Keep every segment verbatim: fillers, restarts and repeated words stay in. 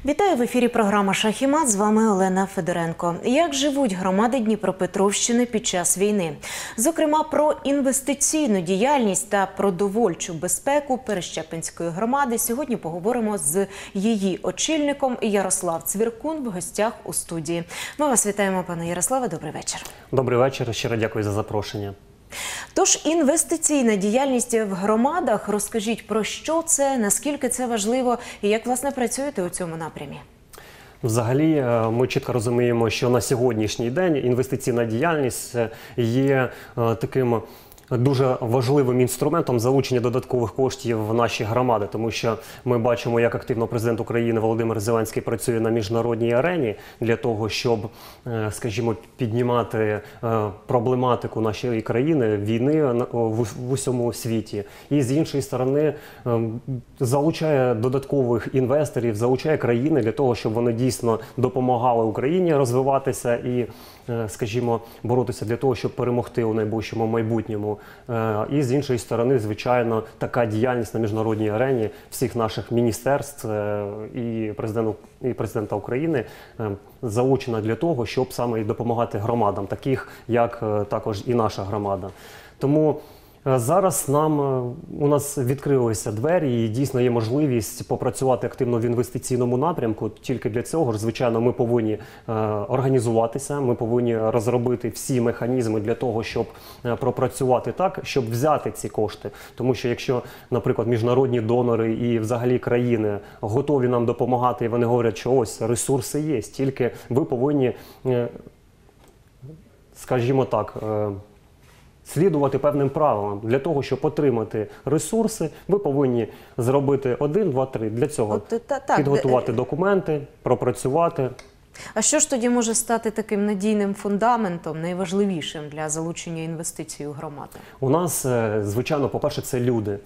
Вітаю в ефірі програма «Шах і мат». З вами Олена Федоренко. Як живуть громади Дніпропетровщини під час війни? Зокрема, про інвестиційну діяльність та продовольчу безпеку Перещепинської громади сьогодні поговоримо з її очільником Ярослав Цвіркун в гостях у студії. Ми вас вітаємо, пане Ярославе. Добрий вечір. Добрий вечір. Щиро дякую за запрошення. Тож, інвестиційна діяльність в громадах. Розкажіть, про що це, наскільки це важливо і як, власне, працюєте у цьому напрямі? Взагалі, ми чітко розуміємо, що на сьогоднішній день інвестиційна діяльність є таким дуже важливим інструментом залучення додаткових коштів в наші громади, тому що ми бачимо, як активно президент України Володимир Зеленський працює на міжнародній арені для того, щоб, скажімо, піднімати проблематику нашої країни, війни в усьому світі. І з іншої сторони залучає додаткових інвесторів, залучає країни для того, щоб вони дійсно допомагали Україні розвиватися і, скажімо, боротися для того, щоб перемогти у найближчому майбутньому. І з іншої сторони, звичайно, така діяльність на міжнародній арені всіх наших міністерств і президента, і президента України залучена для того, щоб саме і допомагати громадам, таких як також і наша громада. Тому зараз нам, у нас відкрилися двері і дійсно є можливість попрацювати активно в інвестиційному напрямку. Тільки для цього ж, звичайно, ми повинні е, організуватися, ми повинні розробити всі механізми для того, щоб е, пропрацювати так, щоб взяти ці кошти. Тому що якщо, наприклад, міжнародні донори і взагалі країни готові нам допомагати, і вони говорять, що ось ресурси є, тільки ви повинні, е, скажімо так, е, слідувати певним правилам. Для того, щоб отримати ресурси, ви повинні зробити один, два, три. Для цього От, та, так, підготувати документи, пропрацювати. А що ж тоді може стати таким надійним фундаментом, найважливішим для залучення інвестицій у громади? У нас, звичайно, по-перше, це люди.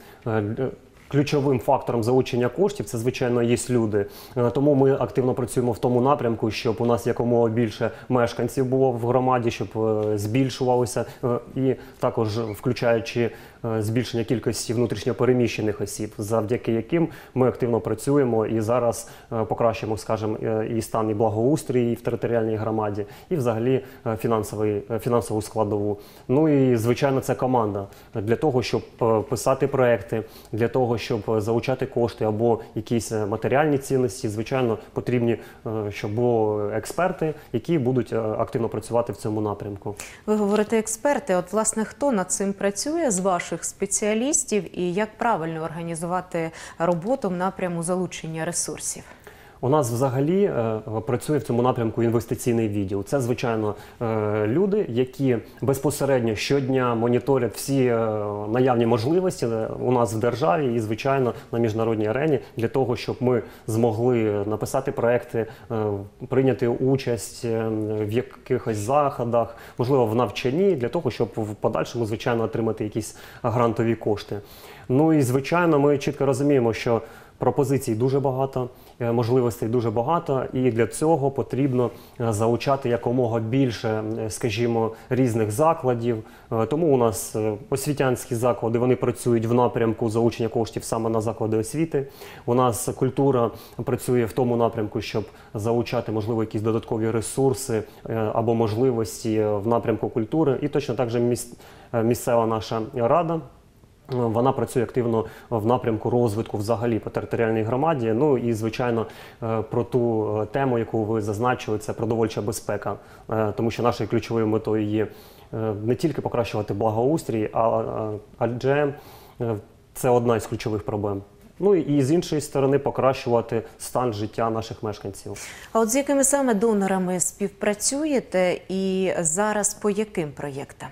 Ключовим фактором залучення коштів це, звичайно, є люди. Тому ми активно працюємо в тому напрямку, щоб у нас якомога більше мешканців було в громаді, щоб збільшувалося, і також включаючи збільшення кількості внутрішньопереміщених осіб, завдяки яким ми активно працюємо і зараз покращимо, скажімо, і стан і благоустрій в територіальній громаді, і взагалі фінансовий, фінансову складову. Ну і, звичайно, це команда для того, щоб писати проекти, для того, щоб залучати кошти або якісь матеріальні цінності. Звичайно, потрібні, щоб були експерти, які будуть активно працювати в цьому напрямку. Ви говорите експерти. От, власне, хто над цим працює з ваших спеціалістів і як правильно організувати роботу в напряму залучення ресурсів? У нас взагалі е, працює в цьому напрямку інвестиційний відділ. Це, звичайно, е, люди, які безпосередньо щодня моніторять всі е, наявні можливості у нас в державі і, звичайно, на міжнародній арені для того, щоб ми змогли написати проекти, е, прийняти участь в якихось заходах, можливо, в навчанні, для того, щоб в подальшому, звичайно, отримати якісь грантові кошти. Ну і, звичайно, ми чітко розуміємо, що пропозицій дуже багато, можливостей дуже багато, і для цього потрібно залучати якомога більше, скажімо, різних закладів. Тому у нас освітянські заклади, вони працюють в напрямку залучення коштів саме на заклади освіти. У нас культура працює в тому напрямку, щоб залучати, можливо, якісь додаткові ресурси або можливості в напрямку культури. І точно так же місцева наша рада, вона працює активно в напрямку розвитку взагалі по територіальній громаді. Ну і, звичайно, про ту тему, яку ви зазначили, це продовольча безпека. Тому що нашою ключовою метою є не тільки покращувати благоустрій, адже це одна із ключових проблем. Ну і з іншої сторони покращувати стан життя наших мешканців. А от з якими саме донорами співпрацюєте і зараз по яким проєктам?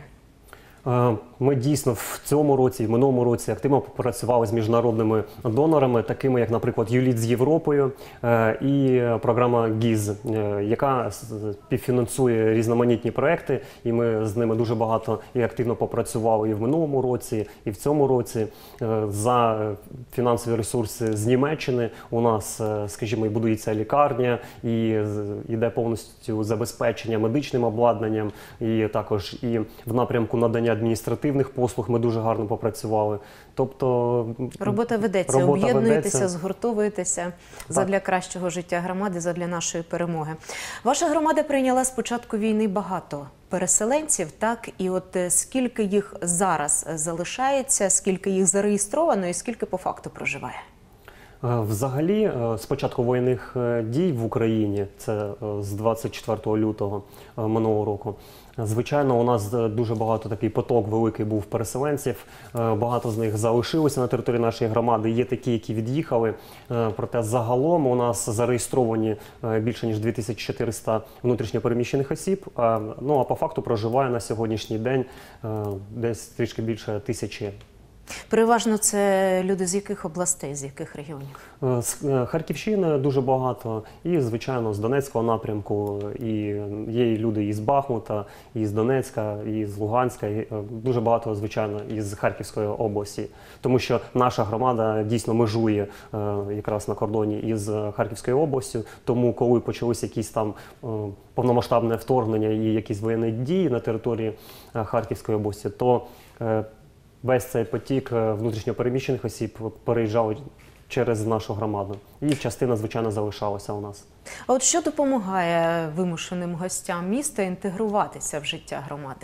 Ми дійсно в цьому році, в минулому році активно попрацювали з міжнародними донорами, такими як, наприклад, ЮЛІТ з Європою і програма ГІЗ, яка співфінансує різноманітні проекти, і ми з ними дуже багато і активно попрацювали і в минулому році, і в цьому році. За фінансові ресурси з Німеччини у нас, скажімо, і будується лікарня, і йде повністю забезпечення медичним обладнанням, і також і в напрямку надання адміністративних послуг ми дуже гарно попрацювали. Тобто робота ведеться, робота об'єднуєтеся, ведеться. згуртовуєтеся задля кращого життя громади, задля нашої перемоги. Ваша громада прийняла з початку війни багато переселенців, так? І от е, скільки їх зараз залишається, скільки їх зареєстровано і скільки по факту проживає? Е, Взагалі, е, з початку воєнних е, дій в Україні, це е, з двадцять четвертого лютого е, минулого року, е, звичайно, у нас е, дуже багато такий поток великий був переселенців. Е, Багато з них залишилося на території нашої громади. Є такі, які від'їхали. Е, Проте загалом у нас зареєстровані е, більше ніж дві тисячі чотириста внутрішньопереміщених осіб. Е, Ну а по факту проживає на сьогоднішній день е, десь трішки більше тисячі. Переважно це люди з яких областей, з яких регіонів? Е, З е, Харківщини дуже багато, і, звичайно, з Донецького напрямку, і є і люди із Бахмута, і з Донецька, і з Луганська, і е, дуже багато, звичайно, із Харківської області. Тому що наша громада дійсно межує е, якраз на кордоні із Харківською областю, тому коли почалися якісь там е, повномасштабне вторгнення і якісь воєнні дії на території е, Харківської області, то е, весь цей потік е, внутрішньопереміщених осіб переїжджав через нашу громаду. І частина, звичайно, залишалася у нас. А от що допомагає вимушеним гостям міста інтегруватися в життя громади?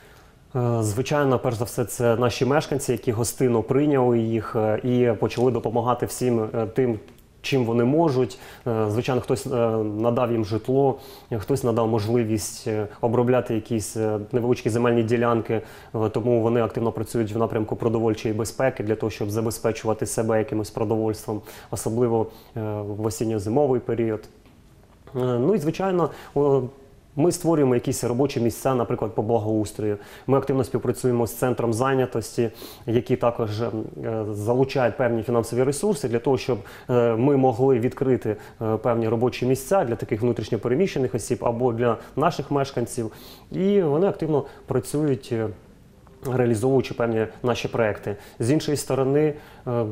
Е, Звичайно, перш за все, це наші мешканці, які гостинно прийняли їх е, і почали допомагати всім е, тим, чим вони можуть. Е, Звичайно, хтось е, надав їм житло, е, хтось надав можливість е, обробляти якісь е, невеличкі земельні ділянки, е, тому вони активно працюють в напрямку продовольчої безпеки для того, щоб забезпечувати себе якимось продовольством, особливо е, в осінньо-зимовий період. Е, Ну і, звичайно, о, ми створюємо якісь робочі місця, наприклад, по благоустрою. Ми активно співпрацюємо з центром зайнятості, які також е, залучають певні фінансові ресурси для того, щоб е, ми могли відкрити е, певні робочі місця для таких внутрішньопереміщених осіб або для наших мешканців. І вони активно працюють, е, реалізовуючи певні наші проекти. З іншої сторони, е,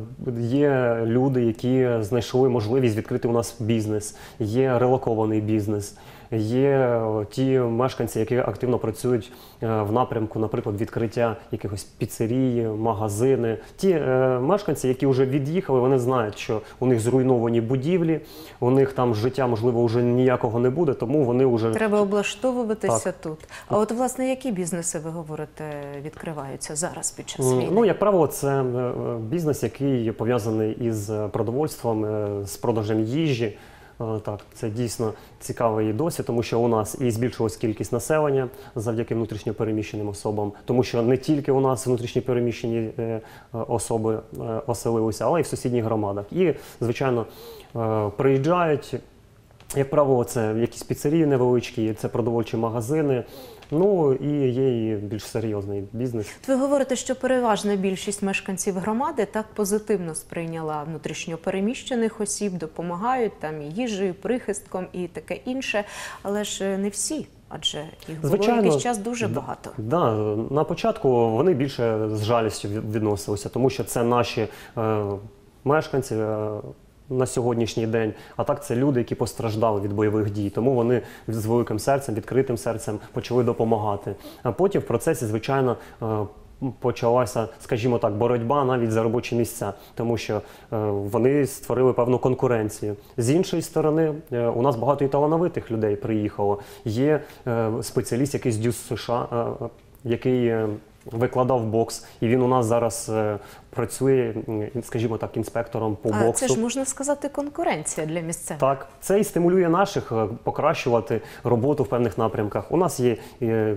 є люди, які знайшли можливість відкрити у нас бізнес, є релокований бізнес. Є е, ті мешканці, які активно працюють е, в напрямку, наприклад, відкриття якихось піцерії, магазини. Ті е, мешканці, які вже від'їхали, вони знають, що у них зруйновані будівлі, у них там життя, можливо, вже ніякого не буде, тому вони вже... Треба облаштовуватися Так. тут. А от, власне, які бізнеси, ви говорите, відкриваються зараз під час війни? Ну, як правило, це е, бізнес, який пов'язаний із продовольством, е, з продажем їжі. Е, Так, це дійсно цікавий досвід, тому що у нас і збільшилась кількість населення завдяки внутрішньопереміщеним особам, тому що не тільки у нас внутрішньопереміщені е, особи е, оселилися, але й в сусідніх громадах. І, звичайно, е, приїжджають, як правило, це якісь піцерії невеличкі, це продовольчі магазини, ну і є і більш серйозний бізнес. Ви говорите, що переважна більшість мешканців громади так позитивно сприйняла внутрішньопереміщених осіб, допомагають там і їжею, і прихистком і таке інше, але ж не всі, адже їх було Звичайно, якийсь час дуже да, багато. Да, на початку вони більше з жалістю від- відносилися, тому що це наші е, мешканці е, на сьогоднішній день, а так це люди, які постраждали від бойових дій, тому вони з великим серцем, відкритим серцем почали допомагати. А потім в процесі, звичайно, е, почалася, скажімо так, боротьба навіть за робочі місця, тому що е, вони створили певну конкуренцію. З іншої сторони, е, у нас багато і талановитих людей приїхало. Є е, спеціаліст, якийсь дюс США, е, який е, викладав бокс, і він у нас зараз е, працює, м, скажімо так, інспектором по А боксу. це ж, можна сказати, конкуренція для місцевих. Так, це і стимулює наших е, покращувати роботу в певних напрямках. У нас є е,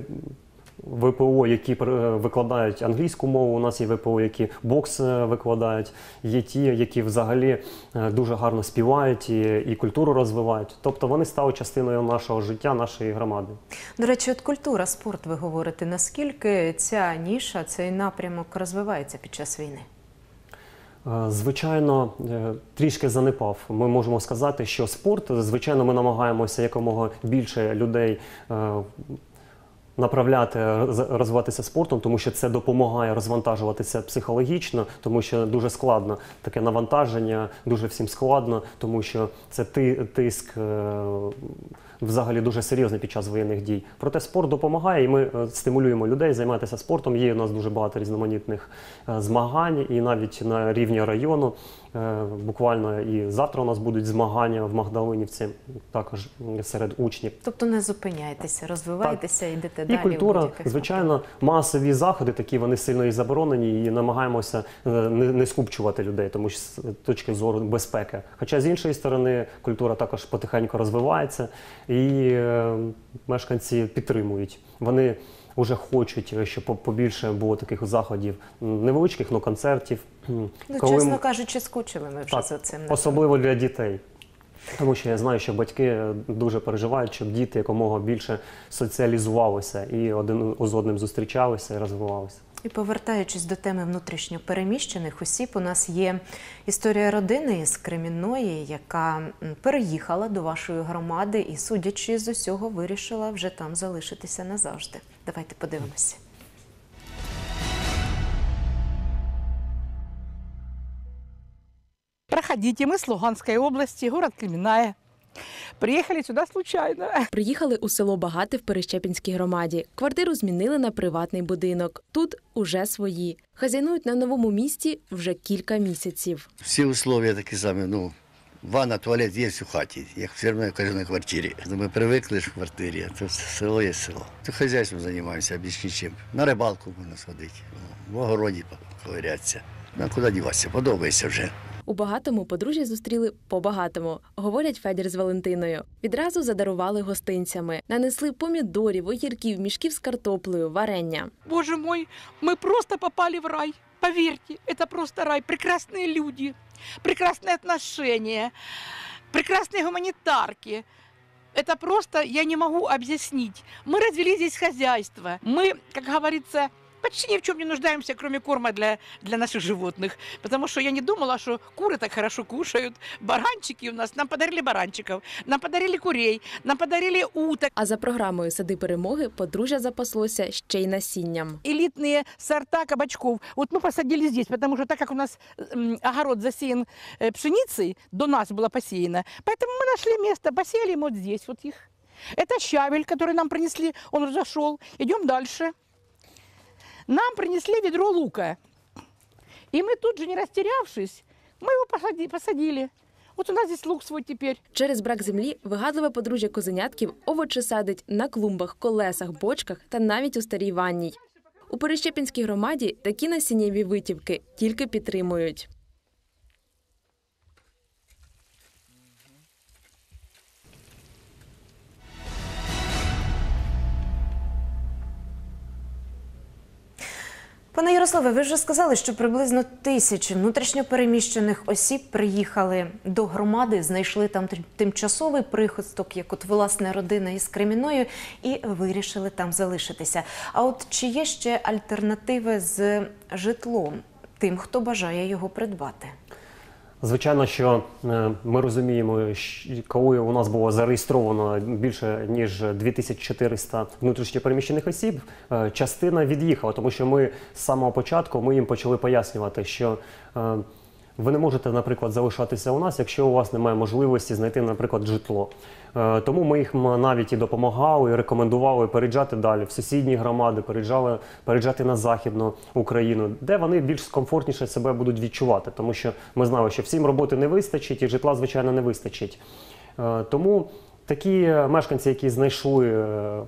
ВПО, які пр- е, викладають англійську мову, у нас є ВПО, які бокс е, викладають, є ті, які взагалі е, дуже гарно співають і, і культуру розвивають. Тобто вони стали частиною нашого життя, нашої громади. До речі, от культура, спорт, ви говорите, наскільки ця ніша, цей напрямок розвивається під час війни? Е, Звичайно, е, трішки занепав. Ми можемо сказати, що спорт, звичайно, ми намагаємося якомога більше людей е, направляти, роз- розвиватися спортом, тому що це допомагає розвантажуватися психологічно, тому що дуже складно таке навантаження, дуже всім складно, тому що це ти- тиск е, взагалі дуже серйозний під час воєнних дій. Проте спорт допомагає, і ми е, стимулюємо людей займатися спортом. Є у нас дуже багато різноманітних е, змагань, і навіть на рівні району. Е, буквально і завтра у нас будуть змагання в Магдалинівці, також серед учнів. Тобто не зупиняйтеся, розвивайтеся, йдете І далі. культура, у будь-яких звичайно, масові заходи, такі вони сильно і заборонені, і намагаємося е, не, не скупчувати людей, тому що з точки зору безпеки. Хоча з іншої сторони культура також потихеньку розвивається, і е, мешканці підтримують. Вони вже хочуть, щоб побільше було таких заходів, невеличких, але концертів. Ну, Коли чесно ми- кажучи, скучили ми вже Так, за цим. особливо для дітей. Тому що я знаю, що батьки дуже переживають, щоб діти якомога більше соціалізувалися і один з одним зустрічалися і розвивалися. І повертаючись до теми внутрішньо переміщених осіб, у нас є історія родини із Кремінної, яка м, переїхала до вашої громади і, судячи з усього, вирішила вже там залишитися назавжди. Давайте подивимося. Проходите, мы с Луганской области, город Кременная. Приехали сюда случайно. Приїхали у село Багате в Перещепінській громаді. Квартиру змінили на приватний будинок. Тут уже свої. Хазяйнують на новому місці вже кілька місяців. Всі условия такі самі, ну, ванна, туалет є в хаті, як все одно в кожній квартирі. Ми привикли ж в квартирі, а то село є село. То хазяйством займаємося, більш нічим. На рибалку можна сходити, в огороді поковирятися. Ну, куди діватися, подобається вже. У Багатому подружжя зустріли по-багатому, говорять Федір з Валентиною. Відразу задарували гостинцями. Нанесли помідорів, огірків, мішків з картоплею, варення. Боже мой, мы просто попали в рай. Поверьте, это просто рай. Прекрасные люди, прекрасные отношения, прекрасные гуманитарки. Это просто я не могу объяснить. Мы развели здесь хозяйство. Мы, как говорится, почти ни в чем не нуждаемся, кроме корма для, для наших животных. Потому что я не думала, что куры так хорошо кушают. Баранчики у нас. Нам подарили баранчиков, нам подарили курей, нам подарили уток. А за програмою «Сади перемоги» подружжя запаслося ще й насінням. Элитные сорта кабачков. Вот мы посадили здесь, потому что так как у нас м, огород засеян э, пшеницей, до нас было посеяно, поэтому мы нашли место, посеяли вот здесь вот их. Это щавель, который нам принесли, он разошел. Идем дальше. Нам принесли ведро лука. И мы тут же, не растерявшись, мы его посади- посадили. Вот у нас здесь лук свой теперь. Через брак землі вигадливе подружжя Козенятків овочі садить на клумбах, колесах, бочках та навіть у старій ванній. У Перещепінській громаді такі насіннєві витівки тільки підтримують. Пане Ярославе, ви вже сказали, що приблизно тисячі внутрішньопереміщених осіб приїхали до громади, знайшли там тимчасовий прихисток, як от власне родина із Кремінною, і вирішили там залишитися. А от чи є ще альтернативи з житлом тим, хто бажає його придбати? Звичайно, що е, ми розуміємо, щ- коли у нас було зареєстровано більше ніж дві тисячі чотириста внутрішньопереміщених осіб, е, частина від'їхала, тому що ми з самого початку ми їм почали пояснювати, що е, ви не можете, наприклад, залишатися у нас, якщо у вас немає можливості знайти, наприклад, житло. Е, Тому ми їх навіть і допомагали, і рекомендували переїжджати далі в сусідні громади, переїжджали, переїжджати на Західну Україну, де вони більш комфортніше себе будуть відчувати. Тому що ми знали, що всім роботи не вистачить і житла, звичайно, не вистачить. Е, Тому такі мешканці, які знайшли, е,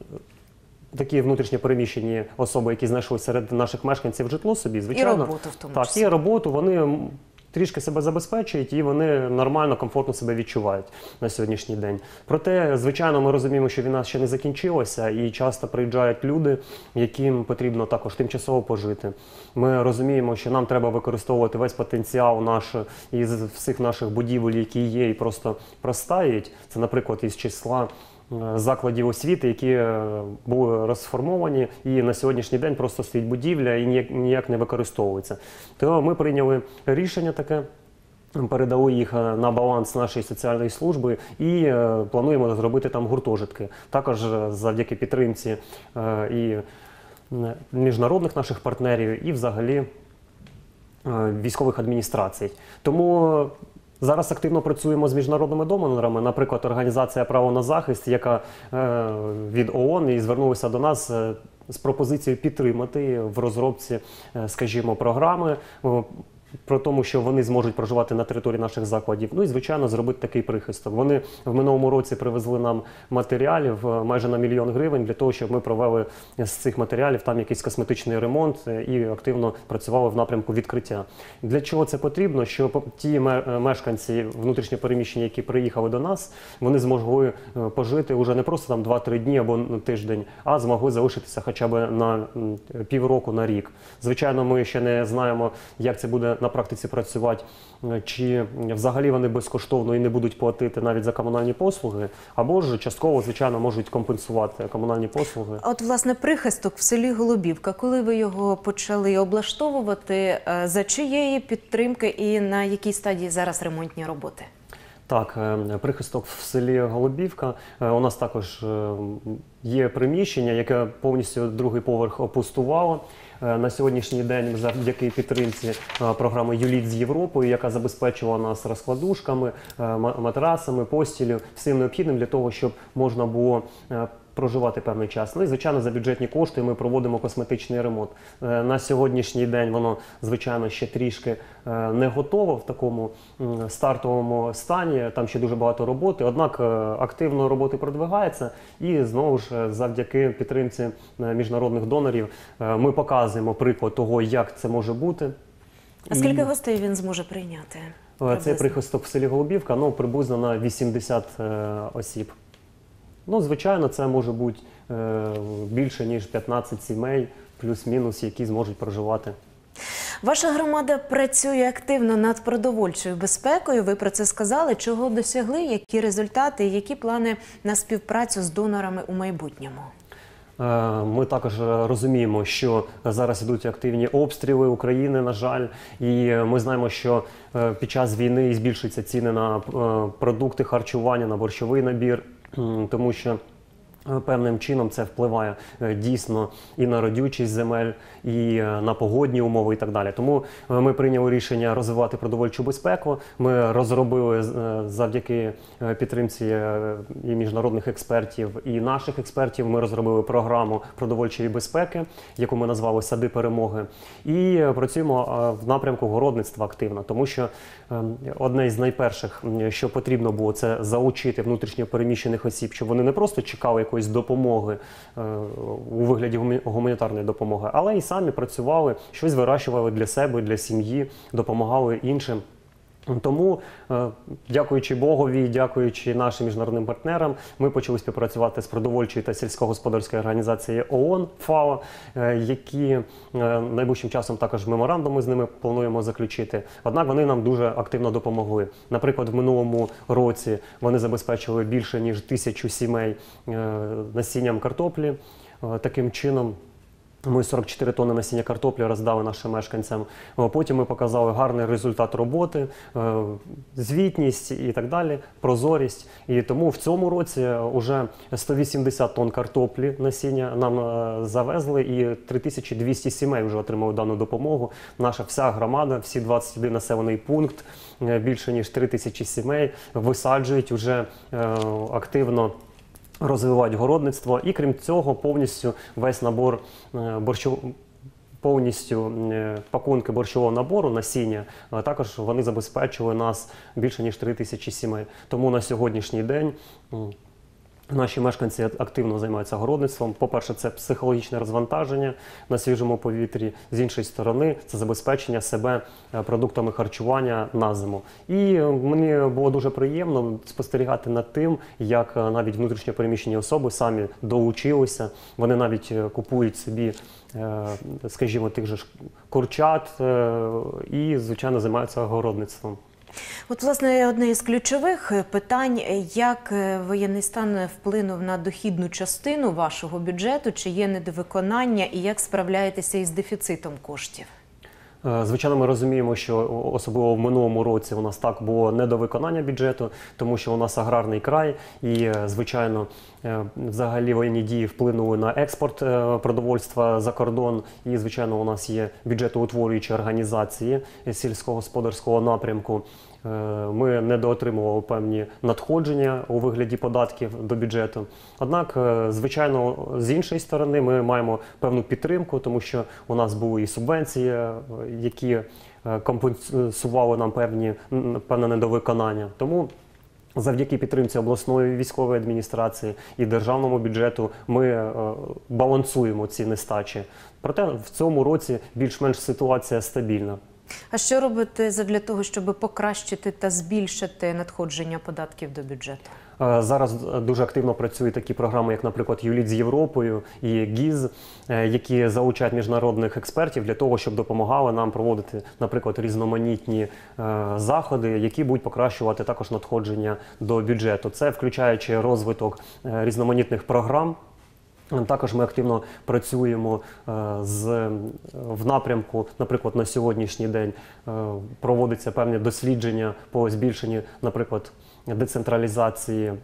такі внутрішньо переміщені особи, які знайшли серед наших мешканців житло собі, звичайно. І роботу в тому Так, числі. і роботу, вони м, трішки себе забезпечують і вони нормально, комфортно себе відчувають на сьогоднішній день. Проте, звичайно, ми розуміємо, що війна ще не закінчилася і часто приїжджають люди, яким потрібно також тимчасово пожити. Ми розуміємо, що нам треба використовувати весь потенціал наш із всіх наших будівель, які є і просто простають. Це, наприклад, із числа е, закладів освіти, які е, були розформовані, і на сьогоднішній день просто стоїть будівля і ніяк, ніяк не використовується. То ми прийняли рішення таке, передали їх е, на баланс нашої соціальної служби і е, плануємо зробити там гуртожитки. Також е, завдяки підтримці е, і е, міжнародних наших партнерів, і взагалі е, військових адміністрацій. Тому Зараз активно працюємо з міжнародними донорами, наприклад, організація «Право на захист», яка е, від ООН і звернулася до нас е, з пропозицією підтримати в розробці, е, скажімо, програми, е, про тому, що вони зможуть проживати на території наших закладів. Ну і, звичайно, зробити такий прихисток. Вони в минулому році привезли нам матеріалів е, майже на мільйон гривень для того, щоб ми провели з цих матеріалів там якийсь косметичний ремонт е, і активно працювали в напрямку відкриття. Для чого це потрібно? Щоб ті ме- мешканці внутрішньо переміщені, які приїхали до нас, вони змогли е, пожити уже не просто там два-три дні або на тиждень, а змогли залишитися хоча б на м, півроку, на рік. Звичайно, ми ще не знаємо, як це буде на практиці працювати, чи взагалі вони безкоштовно і не будуть платити навіть за комунальні послуги, або ж частково, звичайно, можуть компенсувати комунальні послуги. А от, власне, прихисток в селі Голубівка, коли ви його почали облаштовувати, е, за чиєї підтримки і на якій стадії зараз ремонтні роботи? Так, е, прихисток в селі Голубівка. Е, У нас також е, є приміщення, яке повністю другий поверх опустувало. Е, На сьогоднішній день завдяки підтримці е, програми «Юліт з Європою», яка забезпечувала нас розкладушками, е, ма- матрасами, постілю, всім необхідним для того, щоб можна було е, проживати певний час. Ну і, звичайно, за бюджетні кошти ми проводимо косметичний ремонт. Е, На сьогоднішній день воно, звичайно, ще трішки е, не готово в такому м, стартовому стані, там ще дуже багато роботи, однак е, активно роботи продвигається і, знову ж, е, завдяки підтримці е, міжнародних донорів е, ми показуємо приклад того, як це може бути. А скільки гостей він зможе прийняти? Е, приблизно? Цей прихисток в селі Голубівка, ну, приблизно на вісімдесят е, осіб. Ну, звичайно, це може бути е, більше, ніж п'ятнадцять сімей, плюс-мінус, які зможуть проживати. Ваша громада працює активно над продовольчою безпекою. Ви про це сказали. Чого досягли, які результати, і які плани на співпрацю з донорами у майбутньому? Е, Ми також розуміємо, що зараз йдуть активні обстріли України, на жаль, і ми знаємо, що е, під час війни збільшуються ціни на е, продукти харчування, на борщовий набір, м, тому що е, певним чином це впливає е, дійсно і на родючість земель, і е, на погодні умови і так далі. Тому е, ми прийняли рішення розвивати продовольчу безпеку. Ми розробили е, завдяки е, підтримці е, і міжнародних експертів, і наших експертів, ми розробили програму продовольчої безпеки, яку ми назвали «Сади перемоги». І е, працюємо е, в напрямку городництва активно, тому що е, одне з найперших, м, що потрібно було, це заучити внутрішньо переміщених осіб, щоб вони не просто чекали якоїсь допомоги е, у вигляді гумі- гуманітарної допомоги, але і самі працювали, щось вирощували для себе, для сім'ї, допомагали іншим. Тому, е, дякуючи Богові, дякуючи нашим міжнародним партнерам, ми почали співпрацювати з продовольчою та сільськогосподарською організацією ООН, ФАО, е, які е, найближчим часом також меморандуми з ними плануємо заключити. Однак вони нам дуже активно допомогли. Наприклад, в минулому році вони забезпечили більше ніж тисячу сімей е, насінням картоплі. Е, Таким чином, ми сорок чотири тонни насіння картоплі роздали нашим мешканцям. О, Потім ми показали гарний результат роботи, е, звітність і так далі, прозорість. І тому в цьому році вже сто вісімдесят тонн картоплі насіння нам е, завезли, і три тисячі двісті сімей вже отримали дану допомогу. Наша вся громада, всі двадцять один населений пункт, е, більше ніж три тисячі сімей висаджують вже е, активно, розвивають городництво, і крім цього повністю весь набор е, борщов... повністю е, пакунки борщового набору, насіння, а також вони забезпечили нас більше ніж три тисячі сімей. Тому на сьогоднішній день м, наші мешканці активно займаються городництвом. По-перше, це психологічне розвантаження на свіжому повітрі. З іншої сторони, це забезпечення себе е, продуктами харчування на зиму. І е, мені було дуже приємно спостерігати над тим, як е, навіть внутрішньо переміщені особи самі долучилися. Вони навіть е, купують собі, е, скажімо, тих же ж курчат е, і, звичайно, займаються городництвом. От, власне, одне із ключових питань, як воєнний стан вплинув на дохідну частину вашого бюджету, чи є недовиконання і як справляєтеся із дефіцитом коштів? Звичайно, ми розуміємо, що особливо в минулому році у нас так було недовиконання бюджету, тому що у нас аграрний край і, звичайно, е, взагалі воєнні дії вплинули на експорт е, продовольства за кордон. І, звичайно, у нас є бюджетоутворюючі організації сільськогосподарського напрямку. Е, Ми недоотримували певні надходження у вигляді податків до бюджету. Однак, е, звичайно, з іншої сторони ми маємо певну підтримку, тому що у нас були і субвенції, е, які е, компенсували нам певні, м, певне недовиконання. Тому завдяки підтримці обласної військової адміністрації і державному бюджету ми е, балансуємо ці нестачі. Проте в цьому році більш-менш ситуація стабільна. А що робити задля того, щоб покращити та збільшити надходження податків до бюджету? Е, Зараз дуже активно працюють такі програми, як, наприклад, «Юліт з Європою» і ГІЗ, е, які залучають міжнародних експертів для того, щоб допомагали нам проводити, наприклад, різноманітні е, заходи, які будуть покращувати також надходження до бюджету. Це включаючи розвиток е, різноманітних програм. Також ми активно працюємо е, з, в напрямку, наприклад, на сьогоднішній день е, проводяться певні дослідження по збільшенню, наприклад, децентралізації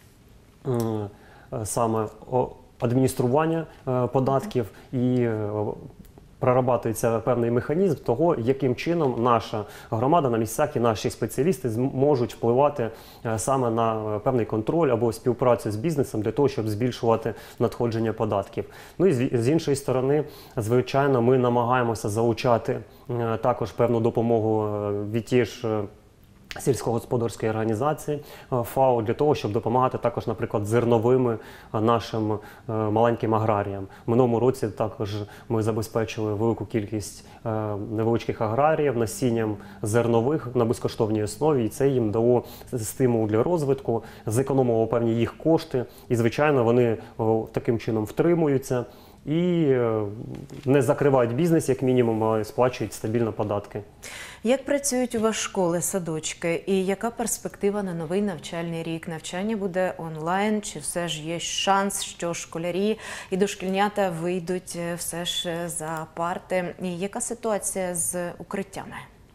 е, саме о, адміністрування е, податків і е, прорабатується певний механізм того, яким чином наша громада на місцях і наші спеціалісти зможуть впливати е, саме на е, певний контроль або співпрацю з бізнесом для того, щоб збільшувати надходження податків. Ну і з, з іншої сторони, звичайно, ми намагаємося залучати е, також певну допомогу е, від ті ж е, сільськогосподарської організації е, ФАО для того, щоб допомагати також, наприклад, зерновими е, нашим е, маленьким аграріям. В минулому році також ми забезпечили велику кількість е, невеличких аграріїв насінням зернових на безкоштовній основі, і це їм дало стимул для розвитку, зекономило певні їх кошти, і, звичайно, вони о, таким чином втримуються і е, не закривають бізнес, як мінімум, а сплачують стабільно податки. Як працюють у вас школи, садочки і яка перспектива на новий навчальний рік? Навчання буде онлайн чи все ж є шанс, що школярі і дошкільнята вийдуть все ж за парти? І яка ситуація з укриттями?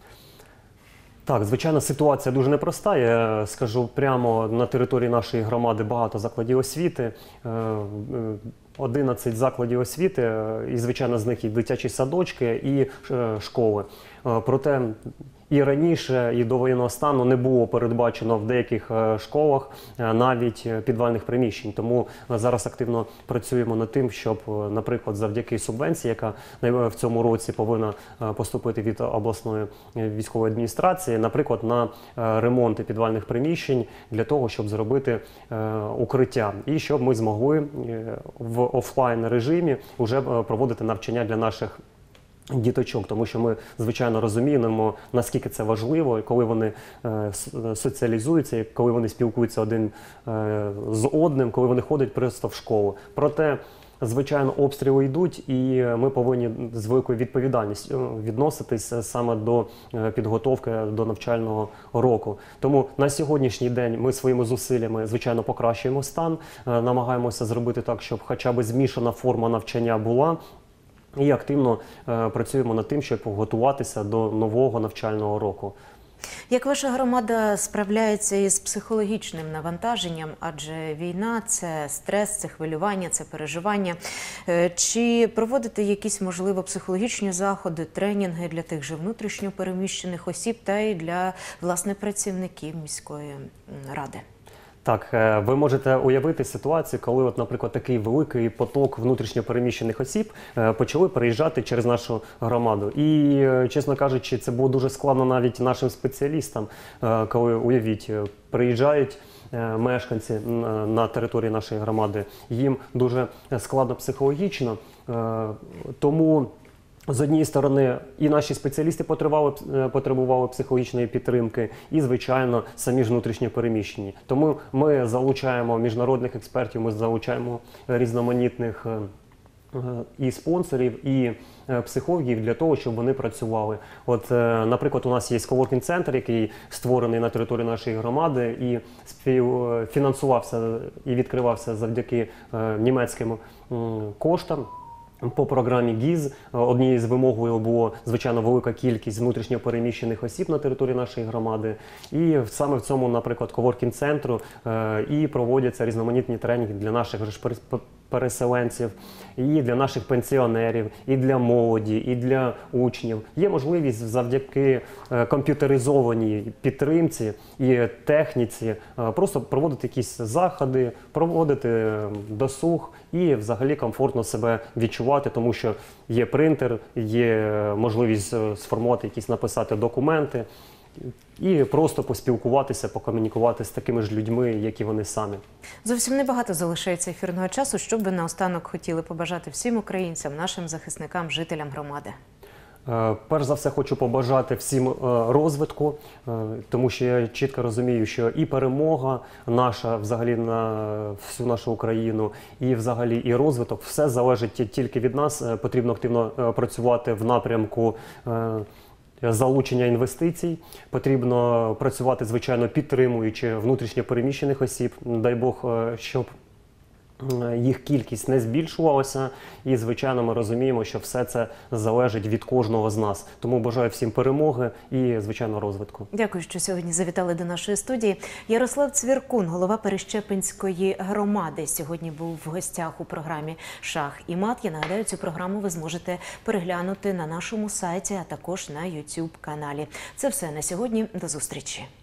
Так, звичайно, ситуація дуже непроста. Я скажу прямо, на території нашої громади багато закладів освіти. одинадцять закладів освіти, і, звичайно, з них і дитячі садочки, і школи. Проте і раніше, і до воєнного стану не було передбачено в деяких школах навіть підвальних приміщень. Тому зараз активно працюємо над тим, щоб, наприклад, завдяки субвенції, яка в цьому році повинна поступити від обласної військової адміністрації, наприклад, на ремонти підвальних приміщень для того, щоб зробити укриття. І щоб ми змогли в офлайн режимі вже проводити навчання для наших діточок, тому що ми, звичайно, розуміємо, наскільки це важливо, коли вони е, соціалізуються, коли вони спілкуються один е, з одним, коли вони ходять просто в школу. Проте, звичайно, обстріли йдуть, і ми повинні з великою відповідальністю відноситись саме до підготовки до навчального року. Тому на сьогоднішній день ми своїми зусиллями, звичайно, покращуємо стан, намагаємося зробити так, щоб хоча б змішана форма навчання була. І активно е, працюємо над тим, щоб готуватися до нового навчального року. Як ваша громада справляється із психологічним навантаженням? Адже війна – це стрес, це хвилювання, це переживання. Чи проводите якісь, можливо, психологічні заходи, тренінги для тих же внутрішньо переміщених осіб та й для, власне, працівників міської ради? Так, ви можете уявити ситуацію, коли, от, наприклад, такий великий поток внутрішньо переміщених осіб почали переїжджати через нашу громаду. І, чесно кажучи, це було дуже складно навіть нашим спеціалістам, коли, уявіть, приїжджають мешканці на території нашої громади. Їм дуже складно психологічно, тому з однієї сторони, і наші спеціалісти потребували, потребували психологічної підтримки, і, звичайно, самі ж внутрішньо переміщені. Тому ми залучаємо міжнародних експертів, ми залучаємо різноманітних і спонсорів, і психологів для того, щоб вони працювали. От, наприклад, у нас є коворкінг-центр, який створений на території нашої громади і фінансувався і відкривався завдяки німецьким коштам. По програмі ГІЗ однією з вимогою було, звичайно, велика кількість внутрішньо переміщених осіб на території нашої громади. І саме в цьому, наприклад, коворкінг-центру і проводяться різноманітні тренінги для наших же переселенців, і для наших пенсіонерів, і для молоді, і для учнів. Є можливість завдяки комп'ютеризованій підтримці і техніці просто проводити якісь заходи, проводити досуг і взагалі комфортно себе відчувати, тому що є принтер, є можливість сформувати якісь, написати документи і просто поспілкуватися, покомунікувати з такими ж людьми, як і вони самі. Зовсім небагато залишається ефірного часу. Що б ви наостанок хотіли побажати всім українцям, нашим захисникам, жителям громади? Перш за все хочу побажати всім розвитку, тому що я чітко розумію, що і перемога наша взагалі на всю нашу Україну, і взагалі і розвиток, все залежить тільки від нас. Потрібно активно працювати в напрямку залучення інвестицій, потрібно працювати, звичайно, підтримуючи внутрішньо переміщених осіб, дай Бог, щоб їх кількість не збільшувалася, і, звичайно, ми розуміємо, що все це залежить від кожного з нас. Тому бажаю всім перемоги і, звичайно, розвитку. Дякую, що сьогодні завітали до нашої студії. Ярослав Цвіркун, голова Перещепинської громади, сьогодні був в гостях у програмі «Шах і мат». Я нагадаю, цю програму ви зможете переглянути на нашому сайті, а також на ютуб каналі. Це все на сьогодні. До зустрічі.